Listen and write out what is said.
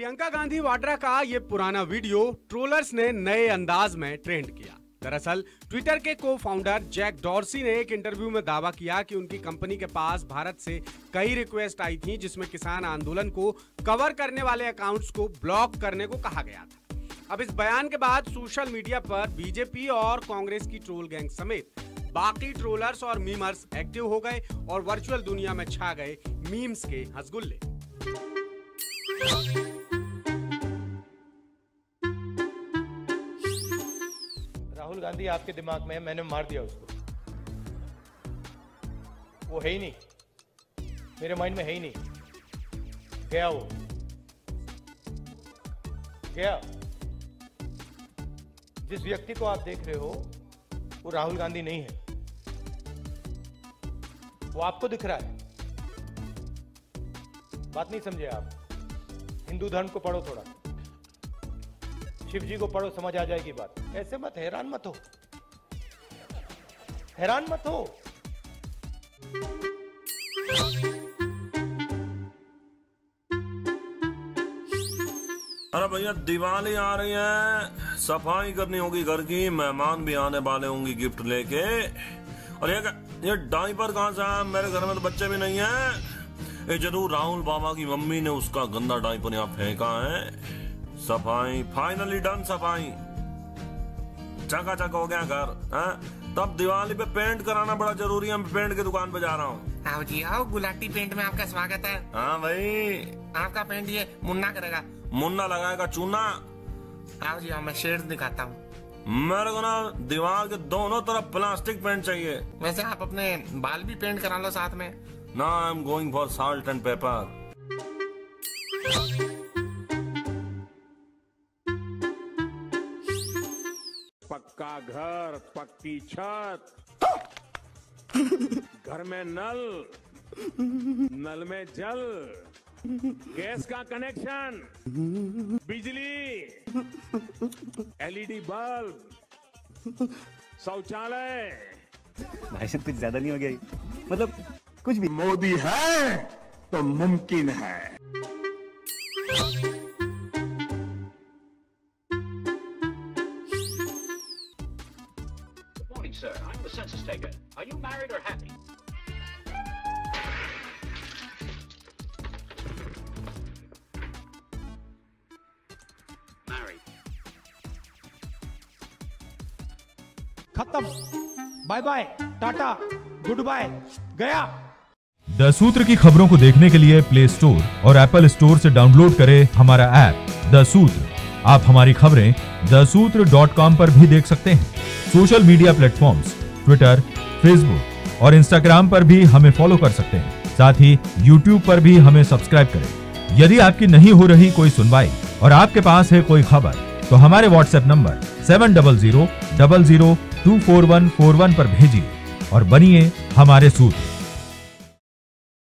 प्रियंका गांधी वाड्रा का ये पुराना वीडियो ट्रोलर्स ने नए अंदाज में ट्रेंड किया। दरअसल ट्विटर के को फाउंडर जैक डॉर्सी ने एक इंटरव्यू में दावा किया कि उनकी कंपनी के पास भारत से कई रिक्वेस्ट आई थी जिसमें किसान आंदोलन को कवर करने वाले अकाउंट्स को ब्लॉक करने को कहा गया था। अब इस बयान के बाद सोशल मीडिया पर बीजेपी और कांग्रेस की ट्रोल गैंग समेत बाकी ट्रोलर्स और मीमर्स एक्टिव हो गए और वर्चुअल दुनिया में छा गए मीम्स के हंसगुल्ले। राहुल गांधी आपके दिमाग में है, मैंने मार दिया उसको। वो है ही नहीं, मेरे माइंड में है ही नहीं। गया वो, गया। जिस व्यक्ति को आप देख रहे हो वो राहुल गांधी नहीं है, वो आपको दिख रहा है। बात नहीं समझे आप। हिंदू धर्म को पढ़ो, थोड़ा शिव जी को पढ़ो, समझ आ जाएगी बात। ऐसे मत, हैरान मत हो, हैरान मत हो। अरे भैया दिवाली आ रही है, सफाई करनी होगी घर की, मेहमान भी आने वाले होंगे गिफ्ट लेके। और ये डायपर कहां से है? मेरे घर में तो बच्चे भी नहीं है। ये जरूर राहुल बाबा की मम्मी ने उसका गंदा डायपर यहाँ फेंका है। सफाई फाइनली डन, सफाई चकाचक हो गया घर। तब दिवाली पे पेंट कराना बड़ा जरूरी है। मैं पेंट की दुकान पे जा रहा हूँ। आओ जी आओ, गुलाटी पेंट में आपका स्वागत है। हाँ भाई, आपका पेंट ये मुन्ना करेगा। मुन्ना लगाएगा चूना। आओ जी आओ, मैं शेड्स दिखाता हूँ। मेरे को ना दीवार के दोनों तरफ प्लास्टिक पेंट चाहिए। वैसे आप अपने बाल भी पेंट करा लो साथ में। ना I am going for salt and pepper. पक्का घर, पक्की छत, घर में नल, नल में जल, गैस का कनेक्शन, बिजली, एलईडी बल्ब, शौचालय। भाई साहब कुछ ज्यादा नहीं हो गया? मतलब कुछ भी। मोदी है तो मुमकिन है। Sir, I'm the census taker. Are you married or happy? Married. खत्म, bye bye, tata, good bye, गया। द सूत्र की खबरों को देखने के लिए प्ले स्टोर और एप्पल स्टोर से डाउनलोड करें हमारा ऐप द सूत्र। आप हमारी खबरें thesutra.com पर भी देख सकते हैं। Social media platforms Twitter, Facebook और इंस्टाग्राम पर भी हमें फॉलो कर सकते हैं। साथ ही यूट्यूब पर भी हमें सब्सक्राइब करें। यदि आपकी नहीं हो रही कोई सुनवाई और आपके पास है कोई खबर, तो हमारे व्हाट्सएप नंबर 700000244141 पर भेजिए और बनिए हमारे सूत्र।